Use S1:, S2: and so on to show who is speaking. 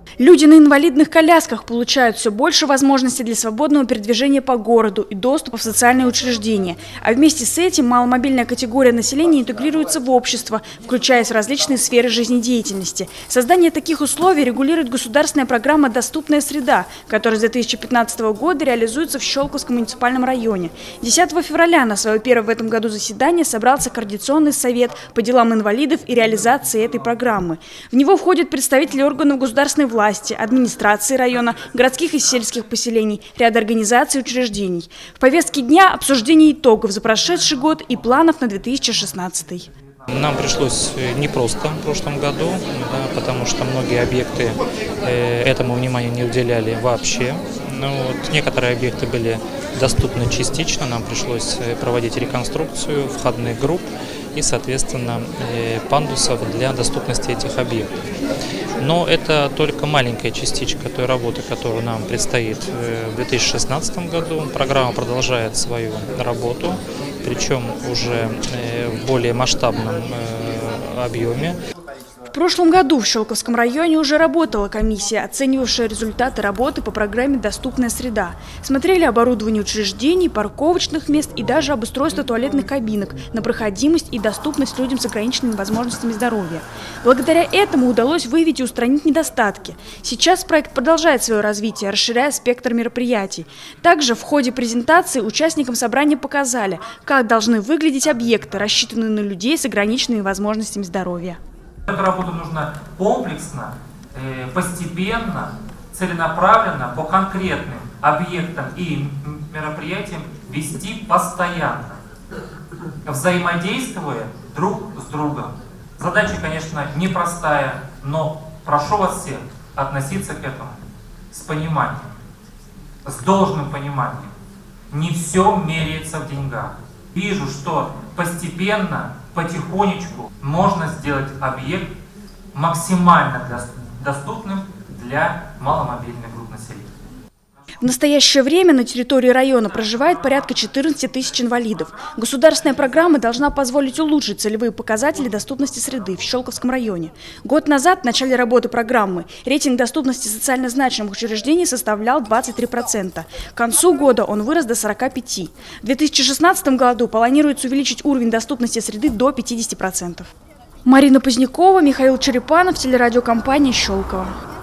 S1: Люди на инвалидных колясках получают все больше возможностей для свободного передвижения по городу и доступа в социальные учреждения. А вместе с этим маломобильная категория населения интегрируется в общество, включаясь в различные сферы жизнедеятельности. Создание таких условий регулирует государственная программа «Доступная среда», которая с 2015 года реализуется в Щелковском муниципальном районе. 10 февраля на свое первое в этом году заседание собрался Координационный совет по делам инвалидов и реализации этой программы. В него входят представители органов государственной власти, администрации района, городских и сельских поселений, ряд организаций и учреждений. В повестке дня обсуждение итогов за прошедший год и планов на 2016.
S2: Нам пришлось непросто в прошлом году, да, потому что многие объекты этому внимания не уделяли вообще. Некоторые объекты были доступны частично, нам пришлось проводить реконструкцию входных групп и, соответственно, пандусов для доступности этих объектов. Но это только маленькая частичка той работы, которую нам предстоит в 2016 году. Программа продолжает свою работу, причем уже в более масштабном объеме.
S1: В прошлом году в Щелковском районе уже работала комиссия, оценивавшая результаты работы по программе «Доступная среда». Смотрели оборудование учреждений, парковочных мест и даже обустройство туалетных кабинок на проходимость и доступность людям с ограниченными возможностями здоровья. Благодаря этому удалось выявить и устранить недостатки. Сейчас проект продолжает свое развитие, расширяя спектр мероприятий. Также в ходе презентации участникам собрания показали, как должны выглядеть объекты, рассчитанные на людей с ограниченными возможностями здоровья.
S3: Эту работу нужно комплексно, постепенно, целенаправленно, по конкретным объектам и мероприятиям вести постоянно, взаимодействуя друг с другом. Задача, конечно, непростая, но прошу вас всех относиться к этому с пониманием, с должным пониманием. Не все меряется в деньгах. Вижу, что постепенно, потихонечку можно сделать объект максимально доступным для маломобильных групп населения.
S1: В настоящее время на территории района проживает порядка 14 тысяч инвалидов. Государственная программа должна позволить улучшить целевые показатели доступности среды в Щелковском районе. Год назад, в начале работы программы, рейтинг доступности социально значимых учреждений составлял 23%. К концу года он вырос до 45%. В 2016 году планируется увеличить уровень доступности среды до 50%. Марина Позднякова, Михаил Черепанов, телерадиокомпания «Щелково».